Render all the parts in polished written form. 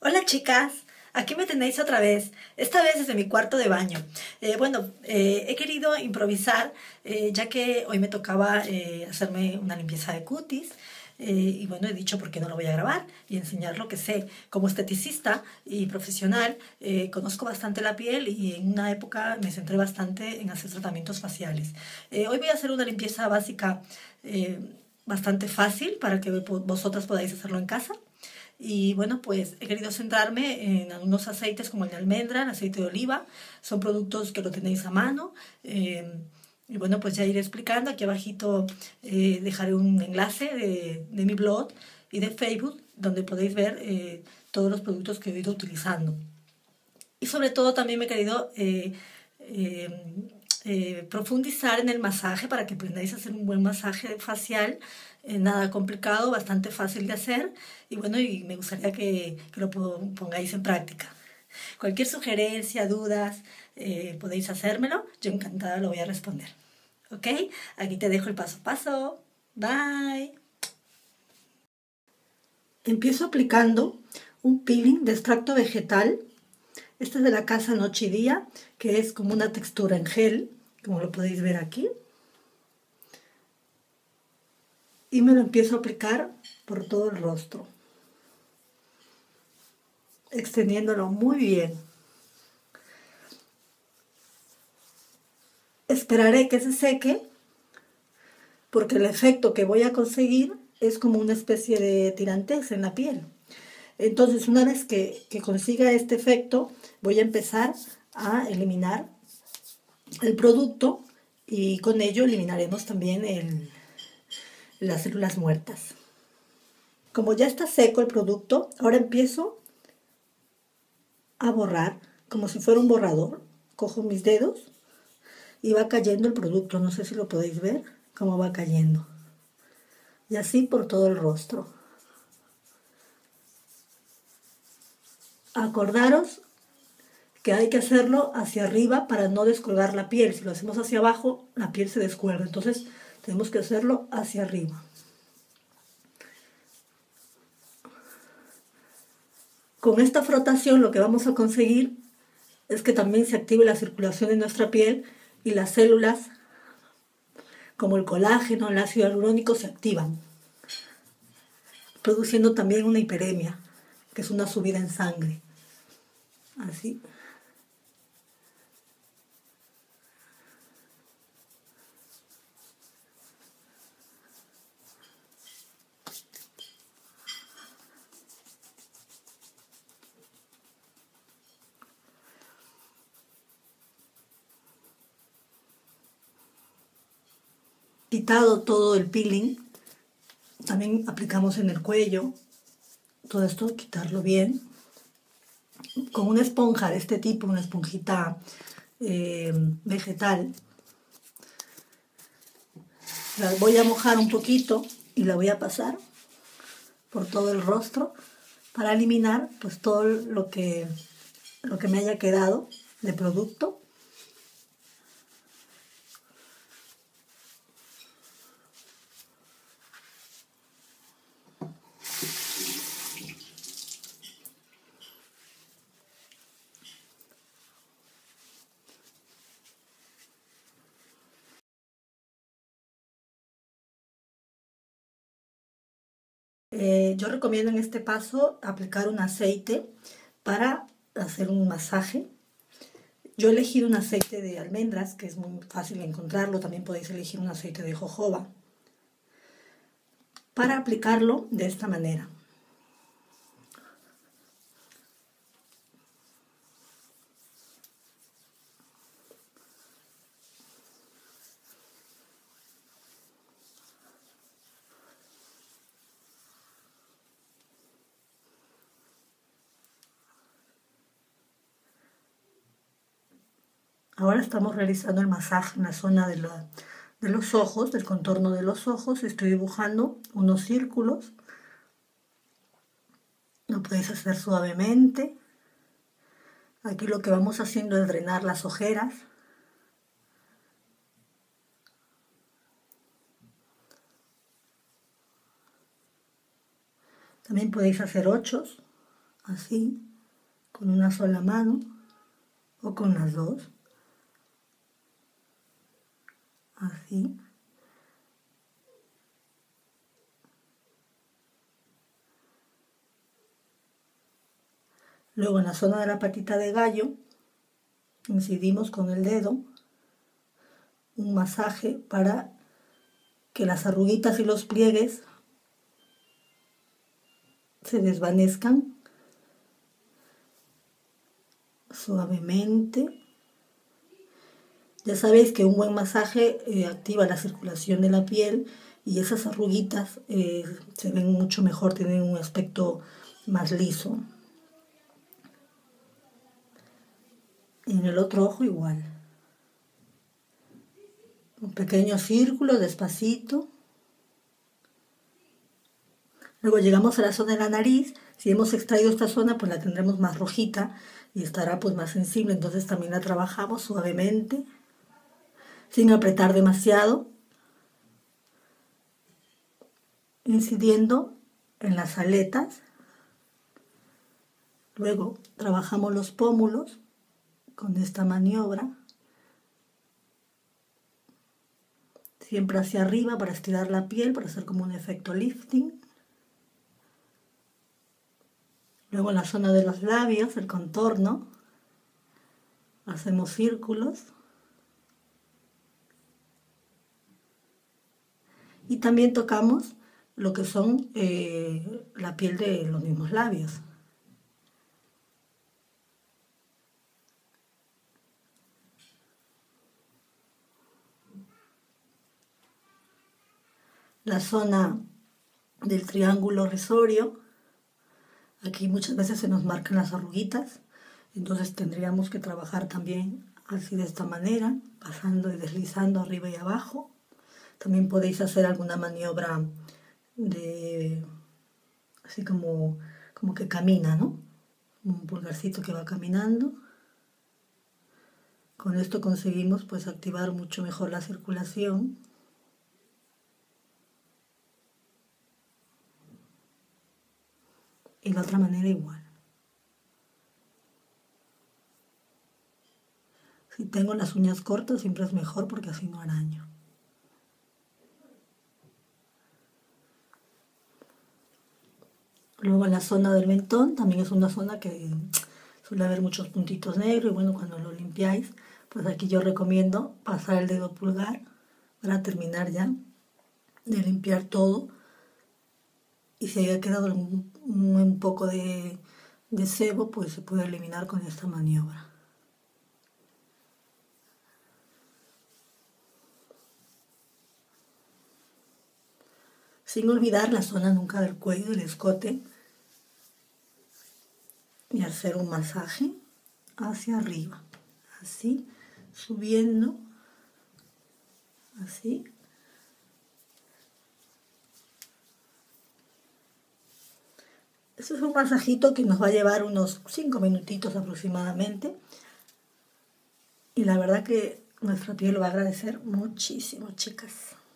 Hola chicas, aquí me tenéis otra vez, esta vez desde mi cuarto de baño. He querido improvisar, ya que hoy me tocaba hacerme una limpieza de cutis. Y bueno, he dicho por qué no lo voy a grabar y enseñar lo que sé. Como esteticista y profesional, conozco bastante la piel y en una época me centré bastante en hacer tratamientos faciales. Hoy voy a hacer una limpieza básica bastante fácil para que vosotras podáis hacerlo en casa. Y bueno, pues he querido centrarme en algunos aceites como el de almendra, el aceite de oliva. Son productos que lo tenéis a mano. Y bueno, pues ya iré explicando. Aquí abajito dejaré un enlace de mi blog y de Facebook donde podéis ver todos los productos que he ido utilizando. Y sobre todo también me he querido eh, profundizar en el masaje para que aprendáis a hacer un buen masaje facial, nada complicado, bastante fácil de hacer y bueno, y me gustaría que lo pongáis en práctica. Cualquier sugerencia, dudas, podéis hacérmelo, yo encantada lo voy a responder. ¿Ok? Aquí te dejo el paso a paso. Bye. Empiezo aplicando un peeling de extracto vegetal. Este es de la casa Noche y Día, que es como una textura en gel, como lo podéis ver aquí. Y me lo empiezo a aplicar por todo el rostro, extendiéndolo muy bien. Esperaré que se seque, porque el efecto que voy a conseguir es como una especie de tirantez en la piel. Entonces, una vez que consiga este efecto, voy a empezar a eliminar el producto y con ello eliminaremos también las células muertas. Como ya está seco el producto, ahora empiezo a borrar como si fuera un borrador. Cojo mis dedos y va cayendo el producto. No sé si lo podéis ver, cómo va cayendo. Y así por todo el rostro. Acordaros que hay que hacerlo hacia arriba para no descolgar la piel. Si lo hacemos hacia abajo, la piel se descuelga. Entonces tenemos que hacerlo hacia arriba. Con esta frotación lo que vamos a conseguir es que también se active la circulación de nuestra piel y las células como el colágeno, el ácido hialurónico se activan, produciendo también una hiperemia, que es una subida en sangre. Así. Quitado todo el peeling, también aplicamos en el cuello. Todo esto, quitarlo bien. Con una esponja de este tipo, una esponjita vegetal, la voy a mojar un poquito y la voy a pasar por todo el rostro para eliminar pues todo lo que me haya quedado de producto. Yo recomiendo en este paso aplicar un aceite para hacer un masaje. Yo he elegido un aceite de almendras, que es muy fácil encontrarlo. También podéis elegir un aceite de jojoba para aplicarlo de esta manera. Ahora estamos realizando el masaje en la zona de los ojos, del contorno de los ojos. Estoy dibujando unos círculos. Lo podéis hacer suavemente. Aquí lo que vamos haciendo es drenar las ojeras. También podéis hacer ochos. así, con una sola mano o con las dos, así. Luego en la zona de la patita de gallo, incidimos con el dedo un masaje para que las arruguitas y los pliegues se desvanezcan suavemente. Ya sabéis que un buen masaje activa la circulación de la piel y esas arruguitas se ven mucho mejor, tienen un aspecto más liso. En el otro ojo igual. Un pequeño círculo, despacito. Luego llegamos a la zona de la nariz. Si hemos extraído esta zona, pues la tendremos más rojita y estará pues más sensible. Entonces también la trabajamos suavemente, sin apretar demasiado, incidiendo en las aletas. Luego trabajamos los pómulos con esta maniobra, siempre hacia arriba para estirar la piel, para hacer como un efecto lifting. Luego en la zona de los labios, el contorno, hacemos círculos. Y también tocamos lo que son la piel de los mismos labios. La zona del triángulo risorio, aquí muchas veces se nos marcan las arruguitas, entonces tendríamos que trabajar también así de esta manera, pasando y deslizando arriba y abajo. También podéis hacer alguna maniobra de así como que camina, ¿no? Un pulgarcito que va caminando. Con esto conseguimos pues activar mucho mejor la circulación. Y la otra manera igual. Si tengo las uñas cortas siempre es mejor porque así no araño. Luego en la zona del mentón también es una zona que suele haber muchos puntitos negros y bueno, cuando lo limpiáis, pues aquí yo recomiendo pasar el dedo pulgar para terminar ya de limpiar todo. Y si haya quedado un poco de sebo, pues se puede eliminar con esta maniobra. Sin olvidar la zona nunca del cuello, del escote, y hacer un masaje hacia arriba, así, subiendo, así. Este es un masajito que nos va a llevar unos 5 minutitos aproximadamente. Y la verdad que nuestra piel lo va a agradecer muchísimo, chicas.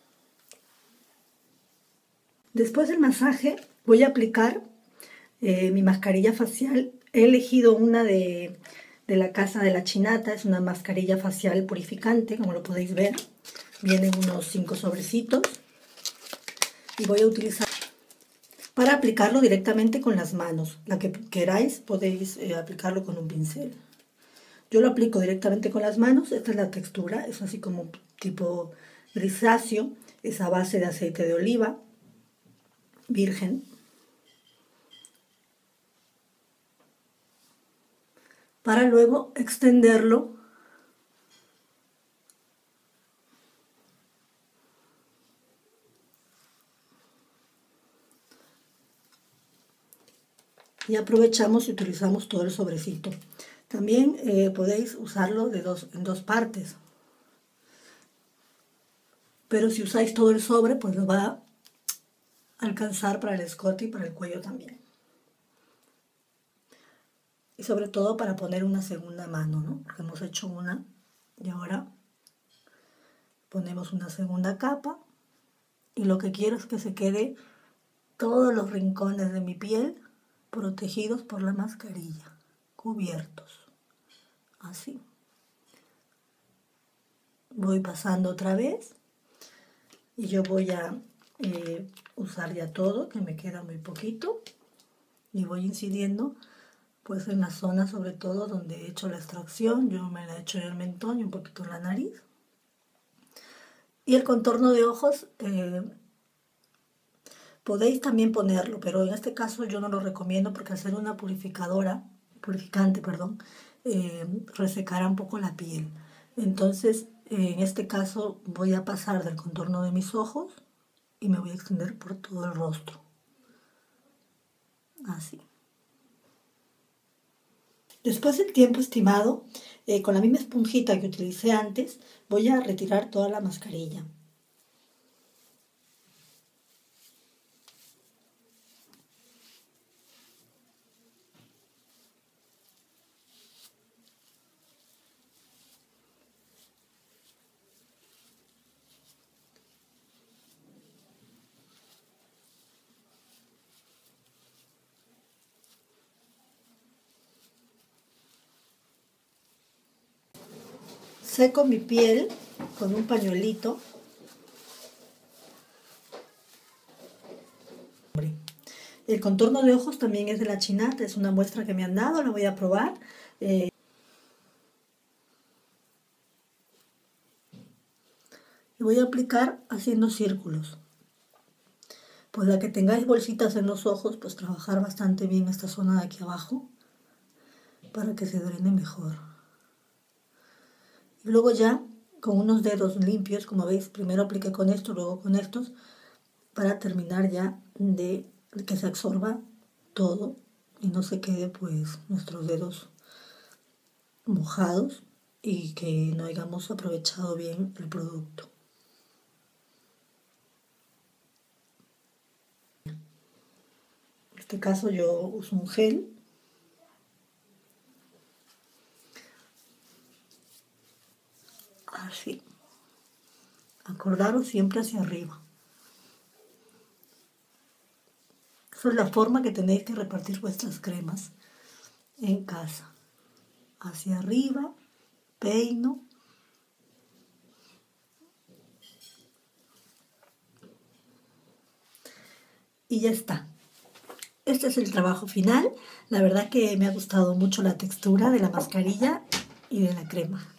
Después del masaje voy a aplicar mi mascarilla facial. He elegido una de la Casa de la Chinata. Es una mascarilla facial purificante, como lo podéis ver. Vienen unos 5 sobrecitos. Y voy a utilizar para aplicarlo directamente con las manos. La que queráis podéis aplicarlo con un pincel. Yo lo aplico directamente con las manos. Esta es la textura. Es así como tipo grisáceo. Es a base de aceite de oliva virgen. Para luego extenderlo y aprovechamos y utilizamos todo el sobrecito. También podéis usarlo en dos partes, pero si usáis todo el sobre, pues lo va a alcanzar para el escote y para el cuello también. Y sobre todo para poner una segunda mano, ¿no? Porque hemos hecho una y ahora ponemos una segunda capa. Y lo que quiero es que se quede todos los rincones de mi piel protegidos por la mascarilla, cubiertos, así. Voy pasando otra vez y yo voy a usar ya todo, que me queda muy poquito, y voy incidiendo pues en la zona sobre todo donde he hecho la extracción. Yo me la he hecho en el mentón y un poquito en la nariz. Y el contorno de ojos podéis también ponerlo, pero en este caso yo no lo recomiendo porque al ser una purificante, perdón, resecará un poco la piel. Entonces, en este caso voy a pasar del contorno de mis ojos y me voy a extender por todo el rostro. Así. Después del tiempo estimado, con la misma esponjita que utilicé antes, voy a retirar toda la mascarilla. Seco mi piel con un pañuelito. El contorno de ojos también es de la Chinat, es una muestra que me han dado, la voy a probar. Y voy a aplicar haciendo círculos. Pues la que tengáis bolsitas en los ojos, pues trabajar bastante bien esta zona de aquí abajo para que se drene mejor. Y luego ya, con unos dedos limpios, como veis, primero apliqué con esto, luego con estos, para terminar ya de que se absorba todo y no se quede pues nuestros dedos mojados y que no hayamos aprovechado bien el producto. En este caso yo uso un gel. Así. Acordaros siempre hacia arriba. Esa es la forma que tenéis que repartir vuestras cremas en casa. Hacia arriba, peino. Y ya está. Este es el trabajo final. La verdad que me ha gustado mucho la textura de la mascarilla y de la crema.